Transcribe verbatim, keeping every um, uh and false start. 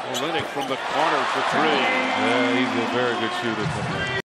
Olynyk from the corner for three. Yeah, he's a very good shooter from there.